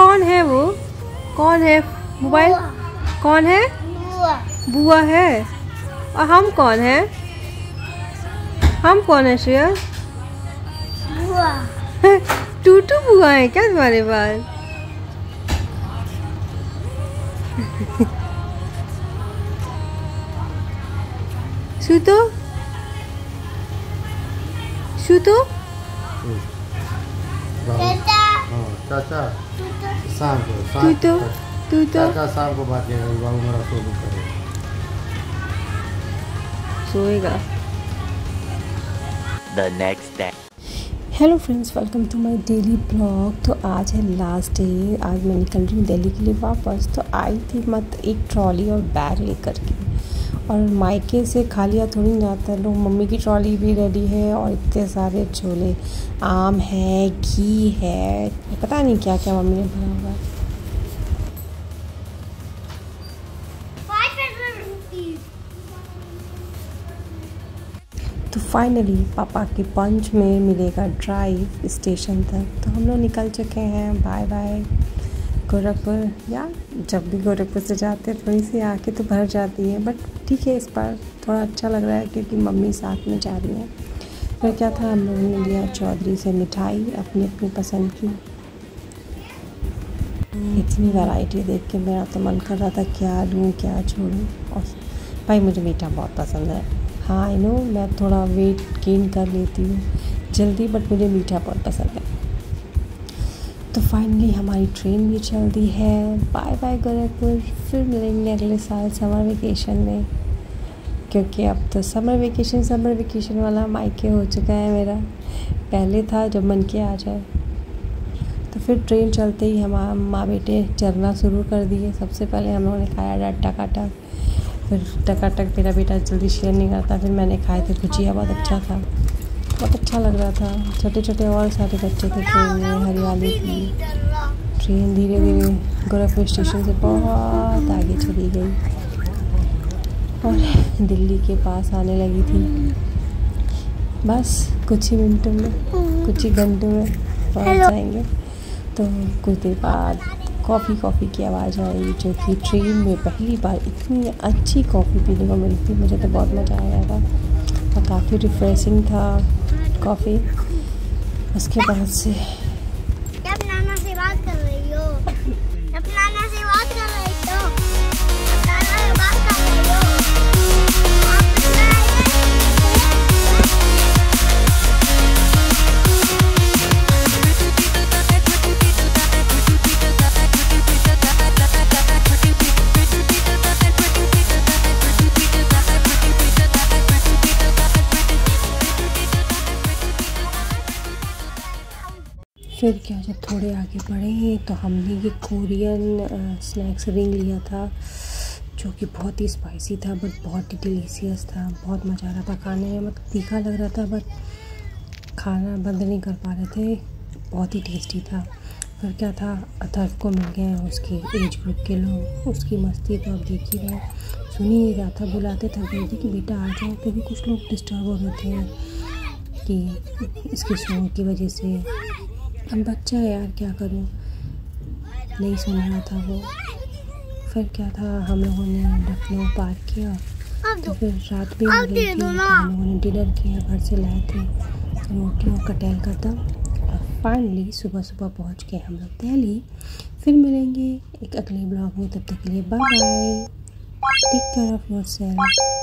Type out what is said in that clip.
कौन है वो? कौन है? मोबाइल कौन है? बुआ है। और हम कौन है? हम कौन है श्रेया? बुआ। टूटू बुआ है क्या तुम्हारे पास? सूतो सूतो चाचा शाम को चाचा शाम को बात करेगा, बाबू मेरा सोएगा। The next day. Hello friends, welcome to my daily blog. तो आज है लास्ट डे। आज मैं निकल रही हूँ दिल्ली के लिए वापस। तो आई थी मत एक ट्रॉली और बैग लेकर के, और मायके से खालिया थोड़ी नहीं जाता लोग। मम्मी की ट्रॉली भी रेडी है और इतने सारे छोले, आम है, घी है, पता नहीं क्या क्या मम्मी ने भरा हुआ है। तो फाइनली पापा के पंच में मिलेगा ड्राइव स्टेशन तक। तो हम लोग निकल चुके हैं। Bye bye Gorakhpur. यार जब भी गोरखपुर से जाते हैं थोड़ी सी आँखें तो भर जाती है, बट ठीक है, इस बार थोड़ा अच्छा लग रहा है क्योंकि मम्मी साथ में जा रही हैं। फिर क्या था, हम लोगों ने लिया चौधरी से मिठाई अपनी अपनी पसंद की। इतनी वैरायटी देख के मेरा तो मन कर रहा था क्या लूँ क्या छोड़ूँ। और भाई मुझे मीठा बहुत पसंद है। हाँ आई नो, मैं थोड़ा वेट गेन कर लेती हूँ जल्दी, बट मुझे मीठा बहुत पसंद है। तो फाइनली हमारी ट्रेन भी चल दी है। Bye bye Gorakhpur. फिर मिलेंगे अगले साल समर वेकेशन में, क्योंकि अब तो समर वेकेशन वाला मायके हो चुका है मेरा। पहले था जब मन के आ जाए। तो फिर ट्रेन चलते ही हम माँ बेटे चलना शुरू कर दिए। सबसे पहले हम लोगों ने खाया टकाटक। फिर टकाटक मेरा बेटा जल्दी शेयर नहीं करता, फिर मैंने खाए थे भुजिया, बहुत अच्छा था, बहुत अच्छा लग रहा था। छोटे छोटे और सारे बच्चे थे ट्रेन में। हरियाली की ट्रेन धीरे धीरे गोरखपुर स्टेशन से बहुत आगे चली गई और दिल्ली के पास आने लगी थी। बस कुछ ही मिनटों में, कुछ ही घंटों में पहुंच जाएंगे। तो कुछ देर बाद कॉफ़ी की आवाज़ आई, जो कि ट्रेन में पहली बार इतनी अच्छी कॉफ़ी पीने को मिलती। मुझे तो बहुत मज़ा आया था और काफ़ी रिफ्रेशिंग था कॉफ़ी। उसके बाद से जब नाना से बात कर रही हो, जब नाना से बात कर रही हो, नाना से बात कर रही हो। फिर क्या, जब थोड़े आगे बढ़े तो हमने ये कोरियन स्नैक्स रिंग लिया था, जो कि बहुत ही स्पाइसी था बट बहुत ही डिलीशियस था। बहुत मज़ा आ रहा था खाने में। मतलब तीखा लग रहा था बट खाना बंद नहीं कर पा रहे थे, बहुत ही टेस्टी था। फिर क्या था, अथर्व को मिल गए उसके एज ग्रुप के लोग। उसकी मस्ती तो अब देख ही रहे, सुन ही नहीं रहा था। बुलाते थक गए थे कि बेटा आ जाओ, क्योंकि कुछ लोग डिस्टर्ब हो रहे थे कि इसके शोर की वजह से। अब बच्चा है यार, क्या करूं, नहीं सुन रहा था वो। फिर क्या था, हम लोगों ने लखनऊ पार किया। तो फिर रात भी हो गई थी, तो हम लोगों ने डिनर किया। घर से लाए थे रोटी और कटहल का दम। और फाइनली सुबह पहुंच गए हम लोग दिल्ली। फिर मिलेंगे एक अगले ब्लॉग में, तब तक के लिए bye bye. Take care of yourself.